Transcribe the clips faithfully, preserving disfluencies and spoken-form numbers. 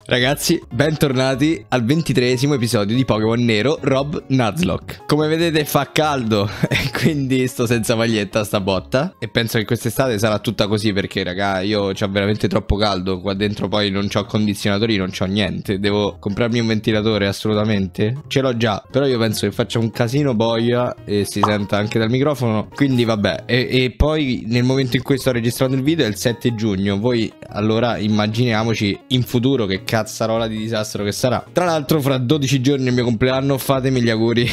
Ragazzi, bentornati al ventitreesimo episodio di Pokémon Nero Rob Nuzlocke. Come vedete fa caldo e quindi sto senza maglietta sta botta. E penso che quest'estate sarà tutta così perché raga, io c'ho veramente troppo caldo. Qua dentro poi non c'ho condizionatori, non c'ho niente. Devo comprarmi un ventilatore assolutamente. Ce l'ho già, però io penso che faccia un casino boia e si senta anche dal microfono. Quindi vabbè, e, e poi nel momento in cui sto registrando il video è il sette giugno. Voi allora immaginiamoci in futuro che cazzarola di disastro che sarà. Tra l'altro fra dodici giorni è il mio compleanno, fatemi gli auguri.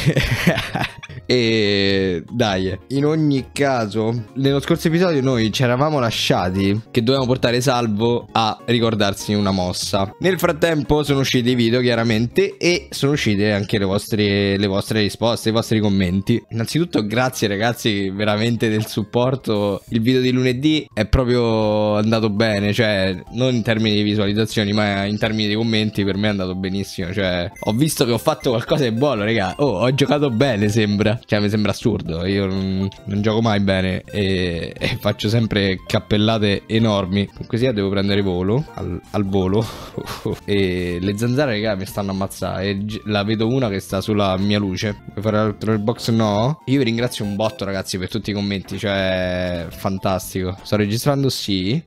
E dai, in ogni caso nello scorso episodio noi ci eravamo lasciati che dovevamo portare Salvo a ricordarsi una mossa. Nel frattempo sono usciti i video chiaramente e sono uscite anche le vostre, le vostre risposte, i vostri commenti. Innanzitutto grazie ragazzi veramente del supporto. Il video di lunedì è proprio andato bene, cioè non in termini di visualizzazioni ma in termini di commenti per me è andato benissimo. Cioè ho visto che ho fatto qualcosa di buono raga. Oh, ho giocato bene sembra. Cioè mi sembra assurdo. Io non, non gioco mai bene e, e faccio sempre cappellate enormi. Comunque sia devo prendere volo al, al volo. E le zanzare raga mi stanno ammazzando. E la vedo una che sta sulla mia luce. Vuoi fare altro nel box? No. Io vi ringrazio un botto ragazzi per tutti i commenti. Cioè fantastico. Sto registrando sì.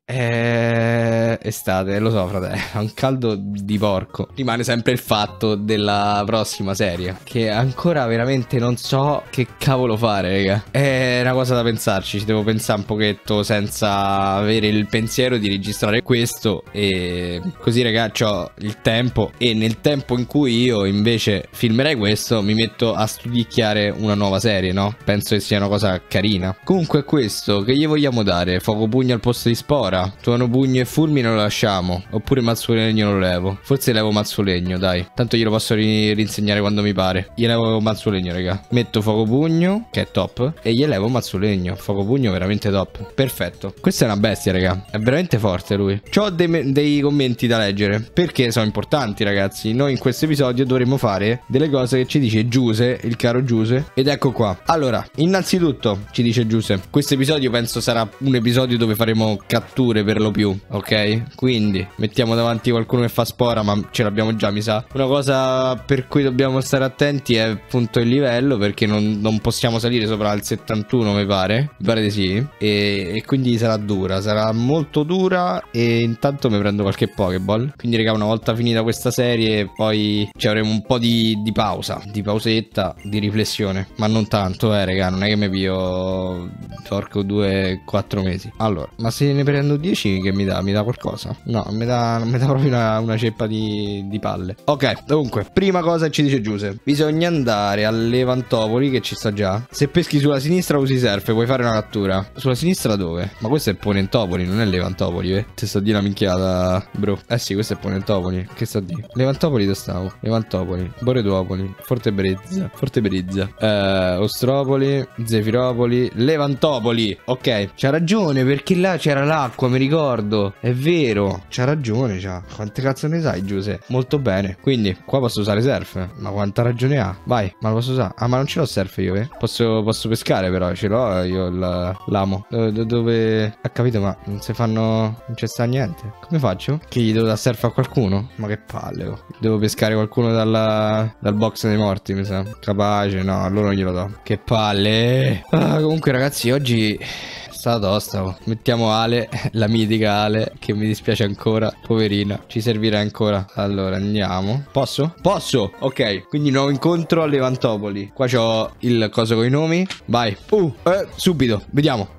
E... estate lo so frate. È un caldo di porco. Rimane sempre il fatto della prossima serie che ancora veramente non so che cavolo fare raga. È una cosa da pensarci. Ci devo pensare un pochetto senza avere il pensiero di registrare questo. E così raga c'ho il tempo. E nel tempo in cui io invece filmerei questo mi metto a studicchiare una nuova serie, no? Penso che sia una cosa carina. Comunque questo che gli vogliamo dare? Fuoco pugno al posto di spora? Tuono pugno e fulmine lo lasciamo? Oppure mazzolegno lo levo? Forse levo mazzolegno dai. Tanto glielo posso ri rinsegnare quando mi pare. Gli levo mazzolegno raga. Metto fuoco pugno che è top e gli elevo mazzolegno. Fuoco pugno veramente top. Perfetto. Questa è una bestia raga. È veramente forte lui. C'ho dei, dei commenti da leggere perché sono importanti ragazzi. Noi in questo episodio dovremo fare delle cose che ci dice Giuse, il caro Giuse. Ed ecco qua. Allora innanzitutto ci dice Giuse, questo episodio penso sarà un episodio dove faremo catture per lo più, ok? Quindi mettiamo davanti qualcuno che fa spora, ma ce l'abbiamo già mi sa. Una cosa per cui dobbiamo stare attenti è appunto il livello, perché non, non possiamo salire sopra il settantuno mi pare. Mi pare di sì. E, e quindi sarà dura, sarà molto dura. E intanto mi prendo qualche Pokéball. Quindi raga una volta finita questa serie poi ci avremo un po' di, di pausa, di pausetta, di riflessione. Ma non tanto eh raga, non è che mi pio porco due quattro mesi. Allora, ma se ne prendo dieci che mi dà? Mi dà qualcosa? No, mi dà, mi dà proprio una, una ceppa di, di palle. Ok, dunque, prima cosa ci dice Giuse, bisogna andare alle Vantopoli che ci sta già. Se peschi sulla sinistra usi surf, puoi fare una cattura. Sulla sinistra dove? Ma questo è Ponentopoli, non è Levantopoli, eh. Ti sta di una minchiata, bro. Eh sì, questo è Ponentopoli. Che sta di? Levantopoli dove stavo? Levantopoli, Boreduopoli, Fortebrezza, Fortebrezza, eh, Ostropoli, Zefiropoli, Levantopoli. Ok, c'ha ragione perché là c'era l'acqua, mi ricordo. È vero, c'ha ragione, c'ha. Quante cazzo ne sai, Giuse? Molto bene. Quindi qua posso usare surf. Ma quanta ragione ha? Vai, ma lo posso usare? Ah, ma non ce l'ho surf io, eh? Posso, posso pescare però, ce l'ho io l'amo. Dove, dove... Ha capito, ma non si fanno... Non c'è sta niente. Come faccio? Che gli devo dare surf a qualcuno? Ma che palle, oh. Devo pescare qualcuno dalla... dal box dei morti, mi sa. Capace? No, allora non glielo do. Che palle. Ah, comunque ragazzi, oggi... stata tosta, oh. Mettiamo Ale, la mitica Ale, che mi dispiace ancora, poverina, ci servirà ancora. Allora andiamo. Posso? Posso! Ok, quindi nuovo incontro alle Vantopoli. Qua c'ho il coso con i nomi. Vai. Uh, eh, subito, vediamo.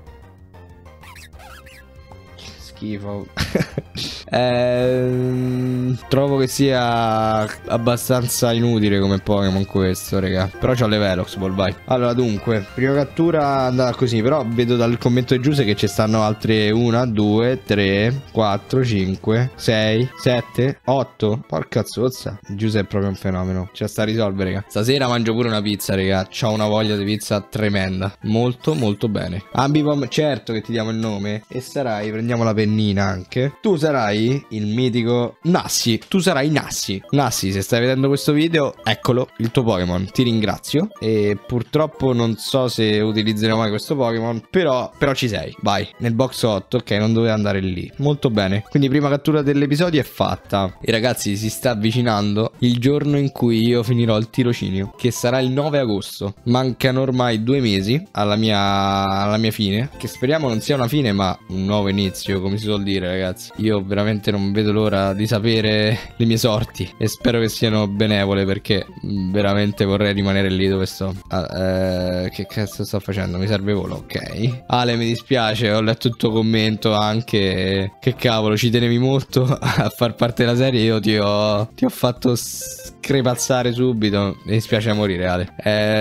Schifo. eh, trovo che sia abbastanza inutile come Pokémon questo, raga. Però c'ho le Velox Ball, vai. Allora, dunque, prima cattura è andata così. Però vedo dal commento di Giuse che ci stanno altre uno, due, tre, quattro, cinque, sei, sette, otto. Porca zozza. Giuse è proprio un fenomeno. Ce la sta a risolvere, raga. Stasera mangio pure una pizza, raga. C'ho una voglia di pizza tremenda. Molto, molto bene. Ambipom, certo che ti diamo il nome. E sarai, prendiamo la penna anche. Tu sarai il mitico Nassi. tu sarai Nassi. Nassi, se stai vedendo questo video, eccolo, il tuo Pokémon. Ti ringrazio. E purtroppo non so se utilizzerò mai questo Pokémon, però, però ci sei. Vai, nel box otto, ok, non doveva andare lì. Molto bene. Quindi prima cattura dell'episodio è fatta. E ragazzi, si sta avvicinando il giorno in cui io finirò il tirocinio, che sarà il nove agosto. Mancano ormai due mesi alla mia, alla mia fine, che speriamo non sia una fine ma un nuovo inizio, come si suol dire, ragazzi. Io veramente non vedo l'ora di sapere le mie sorti e spero che siano benevole, perché veramente vorrei rimanere lì dove sto. Ah, eh, che cazzo sto facendo? Mi serve volo, ok. Ale, mi dispiace, ho letto il tuo commento anche. Che cavolo, ci tenevi molto a far parte della serie. Io ti ho, ti ho fatto crepazzare subito. Mi dispiace a morire, Ale.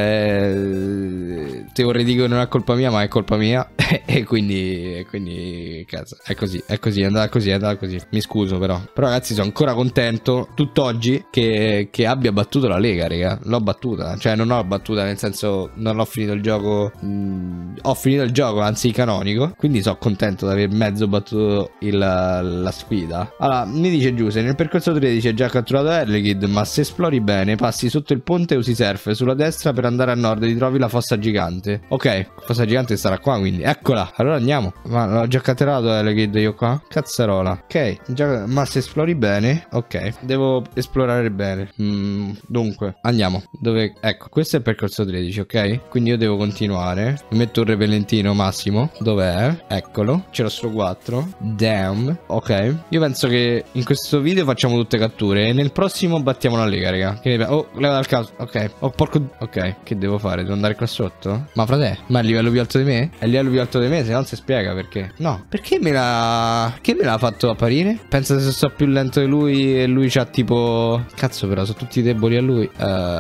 Eh, ti vorrei dire che non è colpa mia, ma è colpa mia. E quindi, e quindi cazzo, è così, è così, è andata così, è andata così. Mi scuso però. Però ragazzi, sono ancora contento tutt'oggi che, che abbia battuto la Lega, raga. L'ho battuta, cioè non l'ho battuta nel senso non ho finito il gioco. Mh, ho finito il gioco, anzi canonico. Quindi sono contento di aver mezzo battuto il, la sfida. Allora, mi dice Giuse, nel percorso tredici hai già catturato Elekid, ma se esplori bene, passi sotto il ponte e usi surf sulla destra per andare a nord e ti trovi la fossa gigante. Ok, fossa gigante sarà qua, quindi eccola. Allora andiamo. Ma l'ho già catturato Elekid io qua? Cazzarola. Ok, già, ma se esplori bene. Ok, devo esplorare bene. mm, Dunque, andiamo. Dove? Ecco, questo è il percorso tredici, ok? Quindi io devo continuare. Mi metto un repellentino massimo. Dov'è? Eccolo. Ce l'ho solo quattro. Damn. Ok, io penso che in questo video facciamo tutte catture e nel prossimo battiamo la Lega, raga. Che ne... Oh, leva dal caso. Ok. Oh, porco. Ok, che devo fare? Devo andare qua sotto? Ma frate, ma è il livello più alto di me? È il livello più alto di me, se non si spiega perché. No, perché me l'ha... Perché me l'ha fatto apparire? Pensa se sono più lento di lui e lui c'ha tipo... Cazzo però, sono tutti deboli a lui.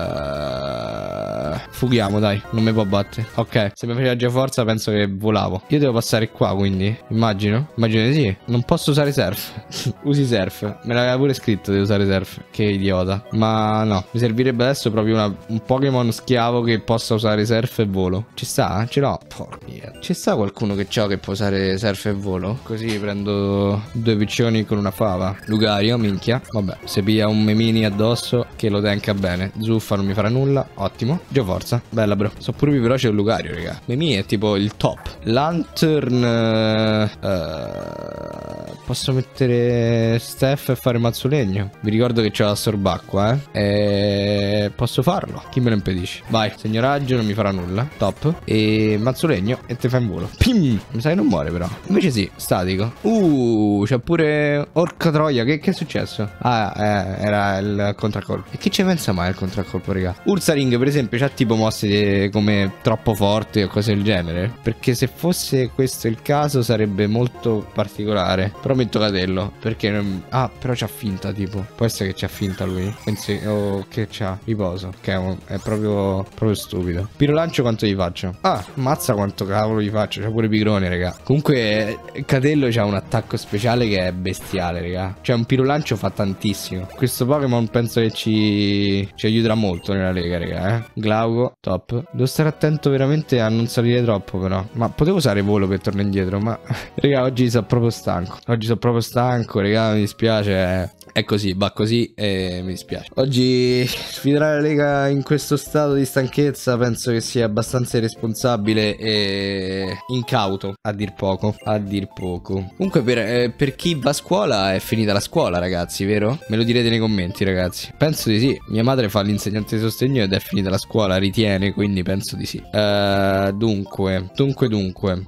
Uh... Fughiamo, dai. Non mi può battere. Ok, se mi faceva già forza penso che volavo. Io devo passare qua, quindi. Immagino. Immagino di sì. Non posso usare surf. Usi surf. Me l'aveva pure scritto di usare surf. Che idiota. Ma no, mi servirebbe adesso proprio una, un Pokémon schiavo che possa usare surf e volo. Ci sta? Ce l'ho. Porca mia. Ci sta qualcuno che c'ho che può usare surf e volo? Così prendo due piccioni con una fava. Lucario, minchia. Vabbè, se piglia un memini addosso che lo tenca bene. Zuffa non mi farà nulla. Ottimo. Geoforza. Bella, bro. So pure più veloce che Lucario, raga. Memini è tipo il top. Lantern. Uh, posso mettere Steph e fare mazzolegno. Vi ricordo che c'ho la sorbacqua, eh. E posso farlo. Chi me lo impedisce? Vai. Segno raggio, non mi farà nulla. Top. E mazzolegno e te fai in volo. Pim. Mi sa che non muore però. Invece sì, statico. Uh, c'è pure... Orca troia, che, che è successo? Ah, eh, era il contraccolpo. E che ci pensa mai il contraccolpo, raga? Ursaring, per esempio, c'ha tipo mosse come troppo forti o cose del genere. Perché se fosse questo il caso sarebbe molto particolare. Però metto Catello. Perché non... Ah, però c'ha finta tipo. Può essere che c'ha finta lui. Pensi... Oh, che c'ha? Riposo. Che è, è proprio... Proprio stupido. Pirolancio quanto gli faccio? Ah, mazza quanto cavolo gli faccio. C'ha pure Pigrone, raga. Comunque Catello c'ha un attacco speciale che è bestiale, raga. Cioè un pirolancio fa tantissimo. Questo Pokémon penso che ci... Ci aiuterà molto nella lega, raga, eh. Glauco, top. Devo stare attento veramente a non salire troppo però. Ma potevo usare volo per tornare indietro. Ma raga, oggi sono proprio stanco. Oggi sono proprio stanco, raga, mi dispiace. eh. È così, va così e mi dispiace. Oggi sfidare la Lega in questo stato di stanchezza penso che sia abbastanza irresponsabile e incauto, a dir poco, a dir poco. Comunque per, eh, per chi va a scuola è finita la scuola, ragazzi, vero? Me lo direte nei commenti, ragazzi. Penso di sì. Mia madre fa l'insegnante di sostegno ed è finita la scuola, ritiene, quindi penso di sì. Uh, dunque, dunque, dunque.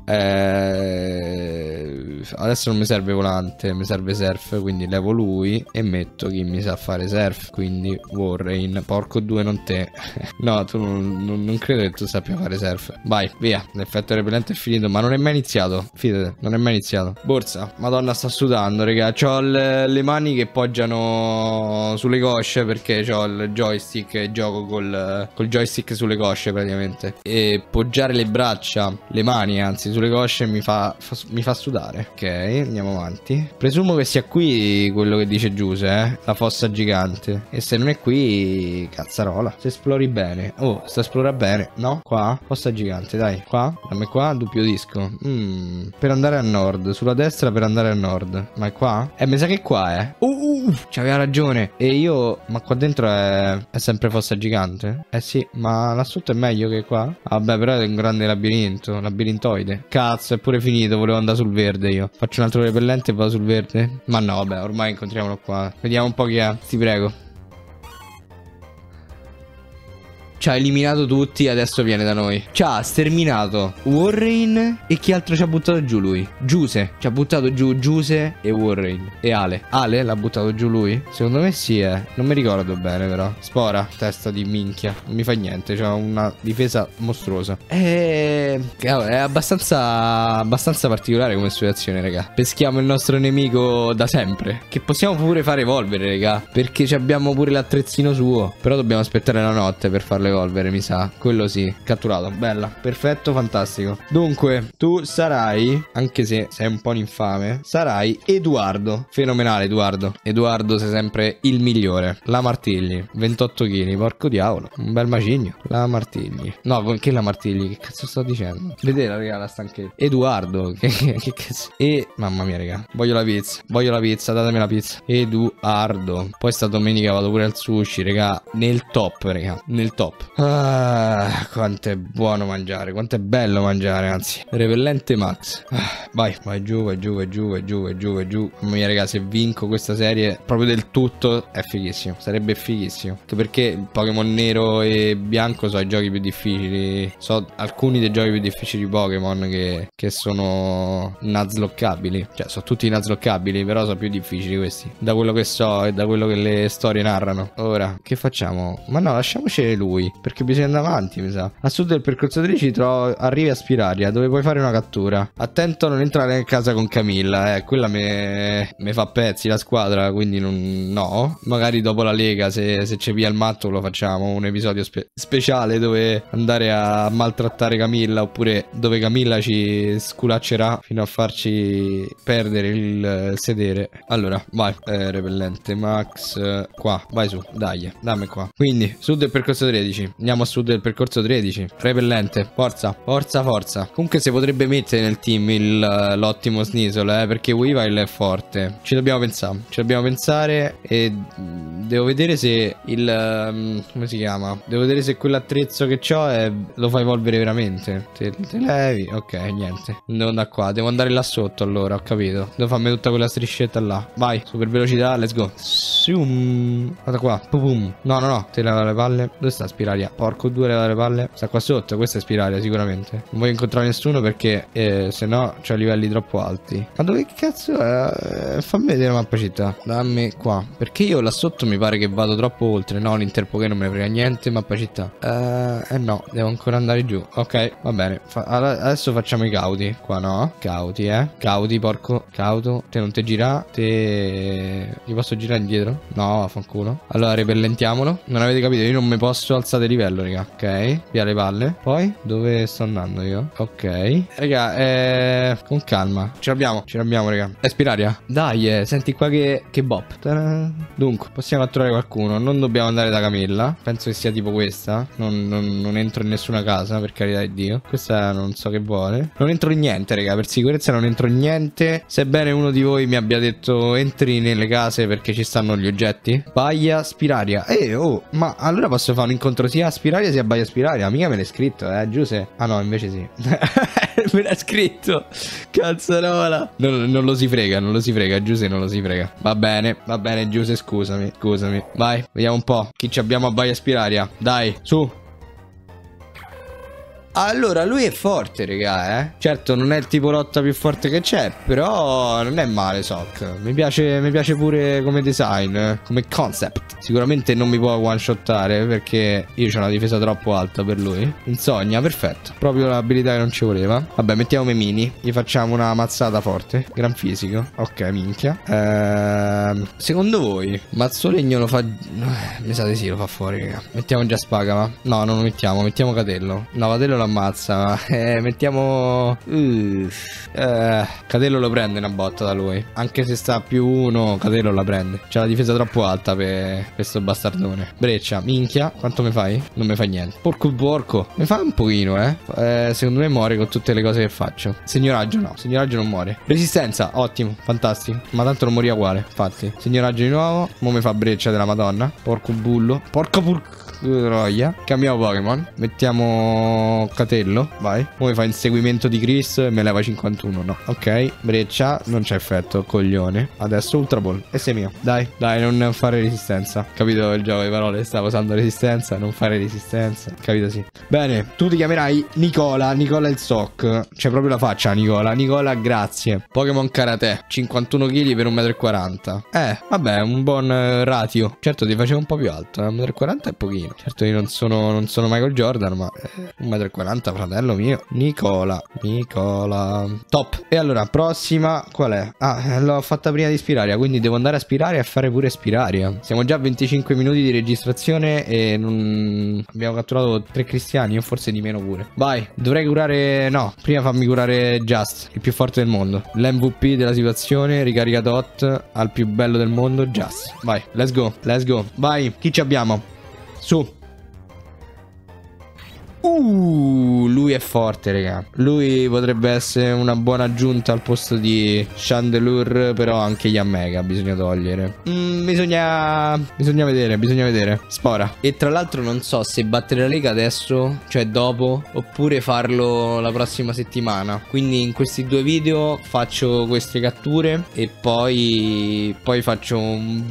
Uh, adesso non mi serve volante, mi serve surf, quindi levo lui e metto chi mi sa fare surf, quindi Warrain. Porco due, non te. No, tu non, non, non credo che tu sappia fare surf. Vai, via. L'effetto repellente è finito, ma non è mai iniziato. Fidate, non è mai iniziato. Borsa, madonna, sta sudando, raga. C'ho le, le mani che poggiano sulle cosce perché c'ho il joystick e gioco col, col joystick sulle cosce praticamente. E poggiare le braccia, le mani anzi, sulle cosce mi fa, fa, mi fa sudare. Ok, andiamo avanti. Presumo che sia qui quello che dice giù. Giuse, eh, la fossa gigante. E se non è qui, cazzarola. Se esplori bene. Oh, sta esplora bene. No? Qua? Fossa gigante, dai. Qua? Dammi qua, doppio disco. Mm. Per andare a nord. Sulla destra per andare a nord. Ma è qua? Eh, mi sa che è qua, eh. Uh, uh, c'aveva ragione. E io... Ma qua dentro è... è sempre fossa gigante? Eh sì, ma là sotto è meglio che qua? Vabbè, però è un grande labirinto. Labirintoide. Cazzo, è pure finito. Volevo andare sul verde io. Faccio un altro repellente e vado sul verde. Ma no, vabbè, ormai incontriamolo qua. Vediamo un po' chi è. Ti prego. Ci ha eliminato tutti e adesso viene da noi. Ci ha sterminato Warren. E chi altro ci ha buttato giù lui? Giuse. Ci ha buttato giù Giuse e Warren. E Ale. Ale l'ha buttato giù lui? Secondo me sì, eh. Non mi ricordo bene però. Spora. Testa di minchia. Non mi fa niente. C'ha una difesa mostruosa. E... è abbastanza Abbastanza particolare come situazione, raga. Peschiamo il nostro nemico da sempre. Che possiamo pure fare evolvere, raga. Perché abbiamo pure l'attrezzino suo. Però dobbiamo aspettare la notte per farlo evolvere, mi sa. Quello sì. Catturato. Bella. Perfetto, fantastico. Dunque, tu sarai, anche se sei un po' un infame, sarai Edoardo. Fenomenale, Edoardo. Edoardo sei sempre il migliore. La Martigli. ventotto chili. Porco diavolo. Un bel macigno. La Martigli. No, che la Martigli? Che cazzo sto dicendo? Vedete, raga, la stanchezza. Edoardo. Che, che, che cazzo? E... mamma mia, raga. Voglio la pizza. Voglio la pizza. Datemi la pizza. Edoardo. Poi sta domenica vado pure al sushi, raga. Nel top, raga. Nel top. Ah, quanto è buono mangiare, quanto è bello mangiare, anzi. Repellente max. Ah, vai, vai giù, vai giù, vai giù, vai giù, vai giù, vai giù. Mamma mia, raga, se vinco questa serie proprio del tutto è fighissimo. Sarebbe fighissimo. Anche perché Pokémon nero e bianco sono i giochi più difficili. So alcuni dei giochi più difficili di Pokémon che, che sono nazloccabili. Cioè, sono tutti nazloccabili, però sono più difficili questi. Da quello che so e da quello che le storie narrano. Ora, che facciamo? Ma no, lasciamoci lui. Perché bisogna andare avanti, mi sa. A sud del percorso tredici trovo, arrivi a Spiraria, dove puoi fare una cattura. Attento a non entrare in casa con Camilla, eh. Quella me, me fa pezzi la squadra, quindi non... no. Magari dopo la Lega, se, se c'è via il matto, lo facciamo. Un episodio spe speciale dove andare a maltrattare Camilla, oppure dove Camilla ci sculaccerà fino a farci perdere il sedere. Allora, vai. Eh, repellente max. Eh, qua, vai su, dai, dammi qua. Quindi, sud del percorso tredici. Andiamo a sud del percorso tredici. Repellente. Forza. Forza, forza. Comunque si potrebbe mettere nel team l'ottimo Sneasel, eh, perché Weavile è forte. Ci dobbiamo pensare. Ci dobbiamo pensare. E devo vedere se il... Um, come si chiama? Devo vedere se quell'attrezzo che ho è, lo fa evolvere veramente. Te, te levi. Ok, niente. Non devo andare qua. Devo andare là sotto allora. Ho capito. Devo farmi tutta quella striscetta là. Vai. Super velocità. Let's go. Zoom. Guarda qua. Pum. No, no, no. Te leva le palle. Dove sta Spiraria? Porco due, leva le palle. Sta qua sotto. Questa è Spiraria sicuramente. Non voglio incontrare nessuno perché eh, se no c'ho livelli troppo alti. Ma dove cazzo è? Eh, fammi vedere la mappa città. Dammi qua. Perché io là sotto mi pare che vado troppo oltre. No, l'Interpoké non me ne frega niente. Mappa città. Eh, eh no, devo ancora andare giù. Ok, va bene. Fa allora, adesso facciamo i cauti. Qua no. Cauti, eh. Cauti, porco. Cauto. Te non te gira. Te... Gli posso girare indietro? No, fanculo. Allora, repellentiamolo. Non avete capito? Io non mi posso alzare livello, raga. Ok. Via le palle. Poi, dove sto andando io? Ok. Raga, eh... con calma. Ce l'abbiamo. Ce l'abbiamo, raga. È Spiraria. Dai, eh. Senti qua che... che bop. Ta-da. Dunque, possiamo catturare qualcuno. Non dobbiamo andare da Camilla. Penso che sia tipo questa. Non, non, non entro in nessuna casa, per carità di Dio. Questa non so che vuole. Non entro in niente, raga. Per sicurezza non entro in niente. Sebbene uno di voi mi abbia detto entri nelle case perché ci stanno gli oggetti. Baia Spiraria. Eh, oh. Ma allora posso fare un incontro sia a Spiraria sia a Baia Spiraria. Mica me l'hai scritto, eh, Giuse. Ah no, invece sì. Me l'ha scritto. Cazzarola. Non, non lo si frega, non lo si frega. Giuse non lo si frega. Va bene, va bene, Giuse, scusami. Scusami. Vai, vediamo un po' chi ci abbiamo a Baia Spiraria. Dai, su. Allora, lui è forte, raga, eh. Certo, non è il tipo lotta più forte che c'è, però non è male, Sock. Mi piace, mi piace pure come design, eh, come concept. Sicuramente non mi può one-shottare perché io ho una difesa troppo alta per lui. Insogna, perfetto. Proprio l'abilità che non ci voleva. Vabbè, mettiamo Memini. Gli facciamo una mazzata forte. Gran fisico. Ok, minchia. Ehm, secondo voi, Mazzolegno lo fa... Mi sa di sì, lo fa fuori, raga. Mettiamo già Spaga, va? No, non lo mettiamo. Mettiamo Catello. No, Catello lo ammazza. Eh, mettiamo... Uh, eh, Catello lo prende una botta da lui. Anche se sta a più uno, Catello la prende. C'ha la difesa troppo alta per questo bastardone. Breccia, minchia. Quanto mi fai? Non mi fa niente. Porco porco. Mi fa un pochino, eh. eh Secondo me muore con tutte le cose che faccio. Signoraggio no. Signoraggio non muore. Resistenza, ottimo. Fantastico. Ma tanto non moriva uguale. Infatti. Signoraggio di nuovo. Mo mi fa breccia della madonna. Porco bullo. Porco porco. Roia. Cambiamo Pokémon. Mettiamo Catello. Vai. Mo mi fa inseguimento di Chris e me leva cinquantuno. No. Ok. Breccia. Non c'è effetto. Coglione. Adesso Ultra Ball. E sei mio. Dai. Dai, non fare resistenza. Capito il gioco di parole? Stavo usando resistenza. Non fare resistenza. Capito, sì. Bene. Tu ti chiamerai Nicola. Nicola il Soc. C'è proprio la faccia Nicola. Nicola, grazie. Pokémon Karate. cinquantuno chili per un metro e quaranta. Eh. Vabbè, un buon uh, ratio. Certo, ti facevo un po' più alto. un metro e quaranta è pochino. Certo io non sono, non sono Michael Jordan, ma eh, un metro e quaranta, fratello mio. Nicola. Nicola. Top. E allora, prossima qual è? Ah, l'ho fatta prima di Spiraria, quindi devo andare a Spiraria e fare pure Spiraria. Siamo già a venticinque minuti di registrazione e non... abbiamo catturato tre cristiani, o forse di meno pure. Vai, dovrei curare... no, prima fammi curare Just, il più forte del mondo. L'M V P della situazione, ricarica dot al più bello del mondo, Just. Vai, let's go, let's go. Vai, chi ci abbiamo? Su. Uh, lui è forte, raga. Lui potrebbe essere una buona aggiunta al posto di Chandelure. Però anche gli Ammega bisogna togliere. mm, Bisogna Bisogna vedere, bisogna vedere. Spora. E tra l'altro non so se battere la Lega adesso, cioè dopo, oppure farlo la prossima settimana. Quindi in questi due video faccio queste catture e poi Poi faccio un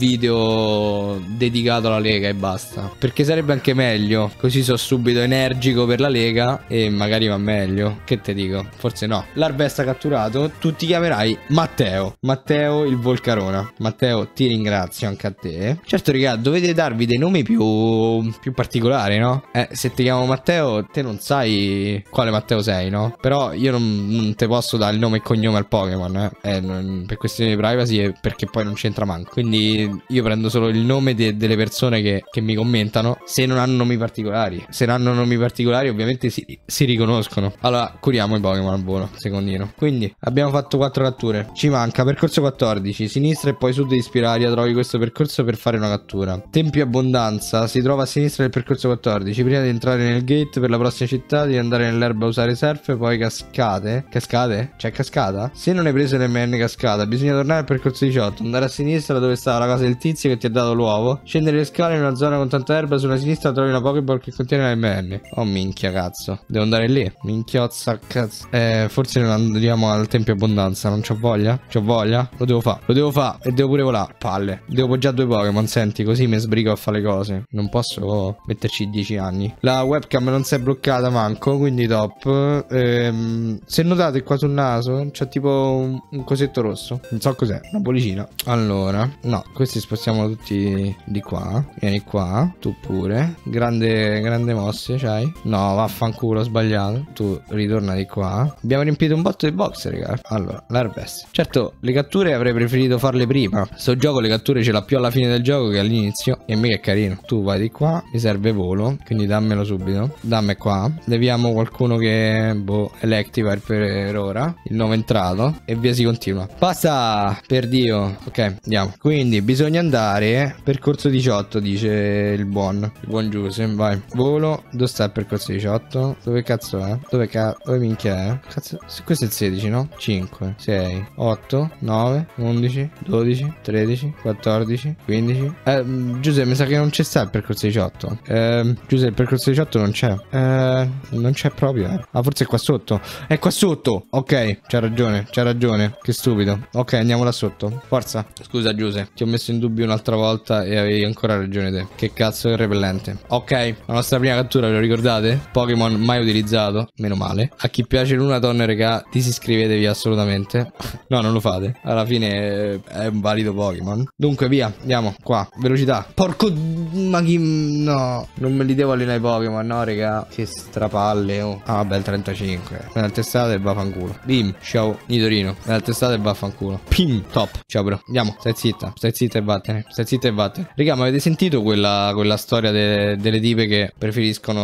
video dedicato alla Lega e basta. Perché sarebbe anche meglio. Così sono subito energico per la Lega e magari va meglio. Che te dico? Forse no. L'Arbesta catturato. Tu ti chiamerai Matteo. Matteo il Volcarona. Matteo, ti ringrazio anche a te. Certo, raga, dovete darvi dei nomi più più particolari, no? Eh, se ti chiamo Matteo, te non sai quale Matteo sei, no? Però io non, non te posso dare il nome e cognome al Pokémon, eh, eh non, per questioni di privacy e perché poi non c'entra manco. Quindi io prendo solo il nome de delle persone che, che mi commentano, se non hanno nomi particolari. Se non hanno nomi particolari ovviamente si, si riconoscono. Allora curiamo i Pokémon al volo, secondino. Quindi abbiamo fatto quattro catture. Ci manca percorso quattordici, sinistra e poi sud di Spiraria. Trovi questo percorso per fare una cattura. Tempio Abbondanza si trova a sinistra del percorso quattordici. Prima di entrare nel gate per la prossima città devi andare nell'erba a usare surf. Poi cascate. Cascate? C'è cascata? Se non hai preso l'M N cascata bisogna tornare al percorso diciotto, andare a sinistra dove stava la casa del tizio che ti ha dato l'uovo, scendere le scale in una zona con tanta erba. Sulla sinistra trovi una Pokéball che contiene l'M N. Oh minchia cazzo, devo andare lì. Minchiozza cazzo. Eh forse non andiamo al Tempio Abbondanza. Non c'ho voglia. C'ho voglia. Lo devo fare. Lo devo fare. E devo pure volare. Palle. Devo poggiare due Pokémon. Senti, così mi sbrigo a fare le cose. Non posso metterci dieci anni. La webcam non si è bloccata manco, quindi top. ehm, Se notate qua sul naso c'è tipo un, un cosetto rosso. Non so cos'è. Una bollicina. Allora, no, questi spostiamo tutti di qua. Vieni qua. Tu pure. Grande, grande mosse c'hai? No, vaffanculo, ho sbagliato. Tu ritorna di qua. Abbiamo riempito un botto di box, raga. Allora, l'Arbest. Certo, le catture avrei preferito farle prima. Sto gioco le catture ce l'ha più alla fine del gioco che all'inizio. E mica è carino. Tu vai di qua. Mi serve volo, quindi dammelo subito. Dammi qua. Leviamo qualcuno che, boh, Electivire per ora. Il nuovo entrato. E via si continua. Basta, per Dio. Ok, andiamo. Quindi bisogna andare percorso diciotto, dice il buon Il buon Giuseppe. Vai. Volo. Dove sta il percorso diciotto? Dove cazzo è? Dove cazzo? Dove minchia è? Cazzo. Questo è il sedici, no? cinque, sei, otto, nove, undici, dodici, tredici, quattordici, quindici. Eh, Giuseppe, mi sa che non c'è sta il percorso diciotto. Eh, Giuseppe, il percorso diciotto non c'è. Eh, non c'è proprio, eh. Ah, forse è qua sotto. È qua sotto. Ok, c'ha ragione, c'ha ragione. Che stupido. Ok, andiamo là sotto. Forza. Scusa, Giuseppe, ti ho messo in dubbio un'altra volta e avevi ancora ragione te. Che cazzo è repellente. Ok, la nostra prima cattura, ve lo ricordate? Pokémon mai utilizzato. Meno male. A chi piace Lunaton, raga, disiscrivetevi assolutamente. No, non lo fate. Alla fine è un valido Pokémon. Dunque, via. Andiamo. Qua. Velocità. Porco... Ma chi... No. Non me li devo allenare i Pokémon, no, raga. Che strapalle, oh. Ah, vabbè, il trentacinque. Me l'ha testato e vaffanculo. Bim. Ciao. Nidorino. Me l'ha testato e vaffanculo. Pim. Top. Ciao, bro. Andiamo. Stai zitta. Stai zitta e vattene. Stai zitta e vattene. Raga, ma avete sentito quella, quella storia de, delle tipe che preferiscono ritornare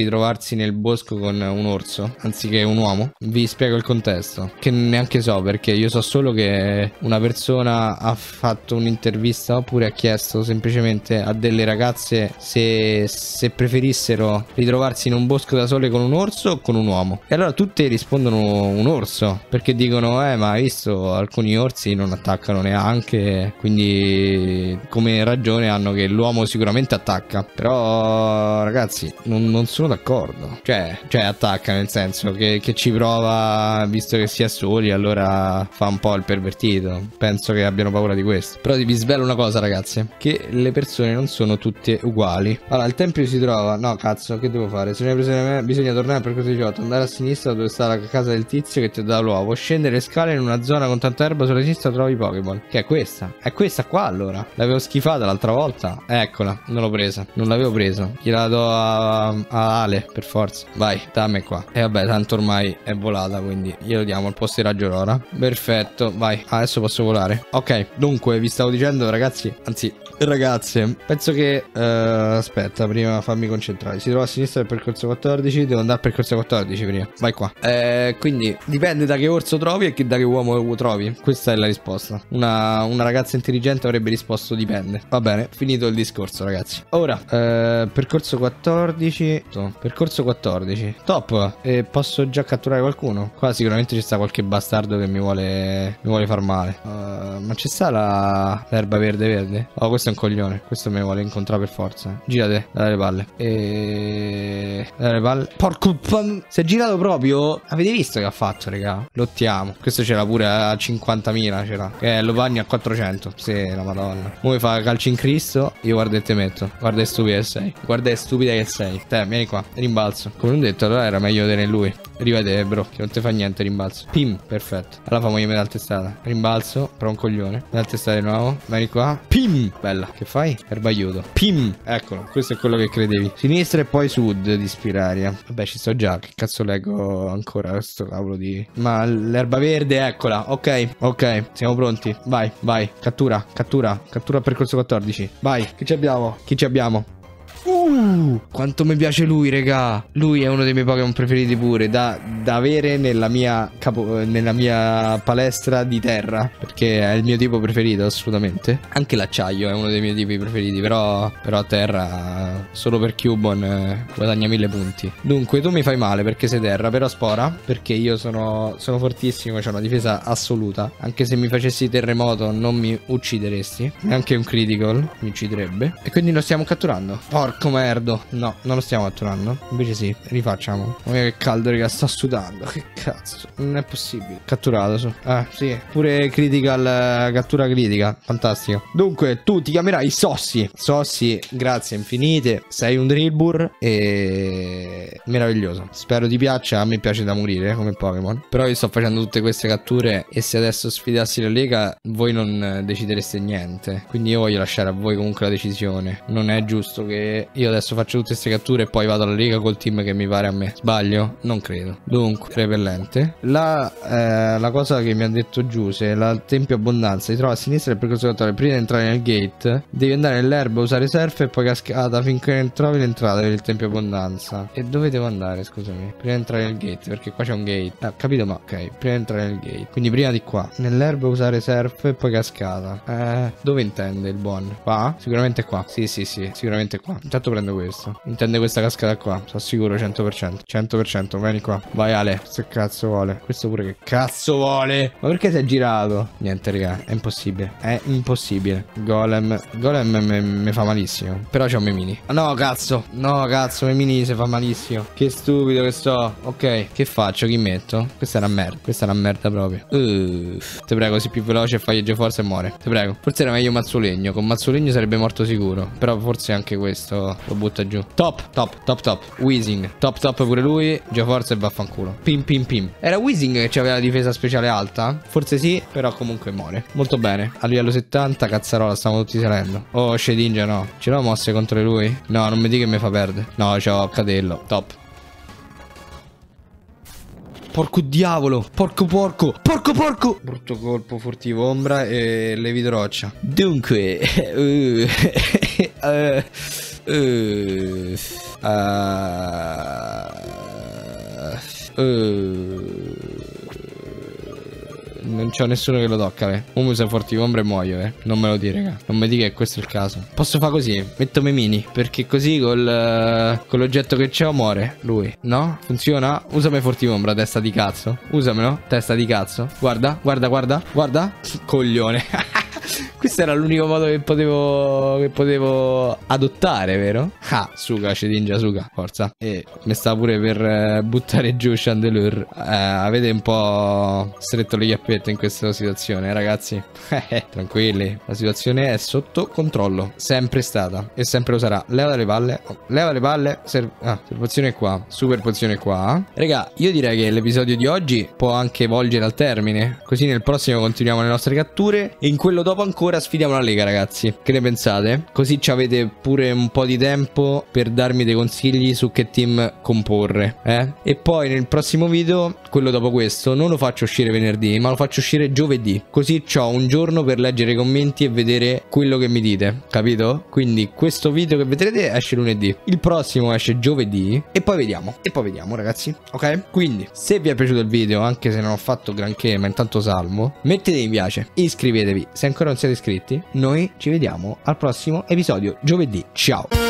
ritrovarsi nel bosco con un orso anziché un uomo? Vi spiego il contesto, che neanche so, perché io so solo che una persona ha fatto un'intervista oppure ha chiesto semplicemente a delle ragazze se, se preferissero ritrovarsi in un bosco da sole con un orso o con un uomo. E allora tutte rispondono un orso, perché dicono eh ma hai visto, alcuni orsi non attaccano neanche, quindi come ragione hanno che l'uomo sicuramente attacca. Però ragazzi non, non sono d'accordo. Cioè, cioè attacca nel senso che, che ci prova, visto che si è soli, allora fa un po' il pervertito. Penso che abbiano paura di questo. Però vi svelo una cosa ragazzi, che le persone non sono tutte uguali. Allora il tempio si trova, no cazzo, che devo fare? Se ne hai preso me, bisogna tornare per così diciotto, andare a sinistra dove sta la casa del tizio che ti dà l'uovo, scendere le scale in una zona con tanta erba, sulla sinistra trovi Pokémon. Che è questa? È questa qua allora. L'avevo schifata l'altra volta. Eccola, non l'ho presa, non l'avevo preso. Gliela do a, a Ale per forza. Vai, dammi qua. E vabbè, tanto ormai è volata, quindi glielo diamo al posto di raggio ora. Perfetto, vai. Adesso posso volare. Ok, dunque vi stavo dicendo ragazzi, anzi ragazze, penso che uh, aspetta, prima fammi concentrare. Si trova a sinistra del percorso quattordici. Devo andare al percorso quattordici prima. Vai qua. eh, Quindi dipende da che orso trovi e che da che uomo trovi. Questa è la risposta. Una, una ragazza intelligente avrebbe risposto dipende. Va bene, finito il discorso ragazzi. Ora eh, percorso quattordici. Percorso quattordici. Top. E posso già catturare qualcuno? Qua sicuramente ci sta qualche bastardo che mi vuole Mi vuole far male. uh, Ma c'è sta la l'erba verde verde? Oh, questo è un coglione. Questo mi vuole incontrare per forza. Girate, dare le palle. E dare le palle. Porco pan... Si è girato proprio. Avete visto che ha fatto raga? Lottiamo. Questo c'era pure a cinquantamila. C'era. Eh, lo bagni a quattrocento. Sì, la madonna. Mo mi fa calci in Cristo. Io guarda e te metto. Guarda che stupida che sei. Guarda che stupida che sei. Te, vieni qua. Rimbalzo. Come ho detto, allora era meglio tenere lui. Rivede bro, che non ti fa niente rimbalzo. Pim, perfetto. Allora famo io medal testata. Rimbalzo, però un coglione. Medal testata di nuovo. Vieni qua. Pim, bella. Che fai? Erbaiuto. Pim, eccolo. Questo è quello che credevi. Sinistra e poi sud di Spiraria. Vabbè, ci sto già. Che cazzo leggo ancora questo cavolo di... Ma l'erba verde, eccola. Ok, ok. Siamo pronti. Vai, vai. Cattura, cattura. Cattura percorso quattordici. Vai. Chi ci abbiamo? Chi ci abbiamo? Uh, quanto mi piace lui, regà. Lui è uno dei miei Pokémon preferiti pure. Da, da avere nella mia, capo, nella mia palestra di terra. Perché è il mio tipo preferito, assolutamente. Anche l'acciaio è uno dei miei tipi preferiti. Però, però a terra, solo per Cubone, eh, guadagna mille punti. Dunque, tu mi fai male perché sei terra. Però spora, perché io sono, sono fortissimo. C'ho una difesa assoluta. Anche se mi facessi terremoto non mi uccideresti. Neanche un critical mi ucciderebbe. E quindi lo stiamo catturando. Porco merdo. No, non lo stiamo catturando. Invece sì, rifacciamo. Guarda che caldo, raga, sta sudando. Che cazzo, non è possibile. Catturato su. Ah, sì. Pure critical, uh, cattura critica. Fantastico. Dunque, tu ti chiamerai Sossi. Sossi, grazie infinite. Sei un Drillbur e... meraviglioso. Spero ti piaccia. A me piace da morire come Pokémon. Però io sto facendo tutte queste catture e se adesso sfidassi la Lega voi non decidereste niente. Quindi io voglio lasciare a voi comunque la decisione. Non è giusto che io adesso faccio tutte queste catture e poi vado alla Lega col team che mi pare a me. Sbaglio? Non credo. Dunque, repellente. La, eh, la cosa che mi ha detto Giuse, la Tempio Abbondanza, si trova a sinistra del percorso quattordici. Prima di entrare nel gate devi andare nell'erba, usare surf e poi cascata finché non trovi l'entrata per il Tempio Abbondanza. E dove devo andare, scusami? Prima di entrare nel gate, perché qua c'è un gate. Ah, capito, ma ok. Prima di entrare nel gate, quindi prima di qua. Nell'erba usare surf e poi cascata. Eh, dove intende il buon? Qua? Sicuramente qua. Sì, sì, sì, sicuramente qua. Intanto prendo questo. Intende questa cascata qua. Sono sicuro cento per cento. cento per cento. Vieni qua. Vai Ale. Che cazzo vuole? Questo pure che cazzo vuole? Ma perché si è girato? Niente raga. È impossibile. È impossibile. Golem. Golem mi fa malissimo. Però c'ho Memini. No cazzo. No cazzo. Memini si fa malissimo. Che stupido che sto. Ok. Che faccio? Chi metto? Questa è una merda. Questa è una merda proprio. Uff. Te prego. Sii più veloce e fai G-Force e muore. Te prego. Forse era meglio Mazzolegno. Con Mazzolegno sarebbe morto sicuro. Però forse anche questo lo butta giù. Top, top, top, top. Weezing. Top, top pure lui. Geoforce e vaffanculo. Pim, pim, pim. Era Weezing che aveva la difesa speciale alta? Forse sì, però comunque muore. Molto bene. A livello settanta, cazzarola, stiamo tutti salendo. Oh, Shedinja no. Ce l'ho mosse contro lui? No, non mi dica che mi fa perdere. No, c'ho Cadello. Top. Porco diavolo. Porco porco. Porco porco. Brutto colpo, furtivo ombra e levito roccia. Dunque. uh, uh, Uh, uh, uh, non c'ho nessuno che lo tocca, eh. O usa forti ombre e muoio, eh. Non me lo dire, raga. Non mi dica che questo è il caso. Posso fare così? Metto Memini. Perché così col uh, con l'oggetto che c'ho muore lui. No? Funziona? Usami forti ombra, testa di cazzo. Usamelo, testa di cazzo. Guarda, guarda, guarda, guarda. Coglione. Questo era l'unico modo che potevo che potevo adottare, vero? Ah, suga, Cedingia, suga, forza. E mi sta pure per eh, buttare giù Chandelure. Eh, avete un po' stretto le chiappette in questa situazione, ragazzi. Tranquilli, la situazione è sotto controllo. Sempre stata e sempre lo sarà. Leva le palle. Oh, leva le palle. Ser ah, pozione qua. Super pozione qua. Raga, io direi che l'episodio di oggi può anche volgere al termine. Così nel prossimo continuiamo le nostre catture. E in quello dopo ancora sfidiamo la lega, ragazzi. Che ne pensate? Così ci avete pure un po' di tempo per darmi dei consigli su che team comporre, eh? E poi nel prossimo video, quello dopo questo, non lo faccio uscire venerdì, ma lo faccio uscire giovedì. Così ho un giorno per leggere i commenti e vedere quello che mi dite, capito? Quindi questo video che vedrete esce lunedì, il prossimo esce giovedì e poi vediamo, e poi vediamo, ragazzi, ok? Quindi se vi è piaciuto il video, anche se non ho fatto granché, ma intanto salvo, mettete mi piace, iscrivetevi se ancora non siete iscritti. Noi ci vediamo al prossimo episodio giovedì. Ciao.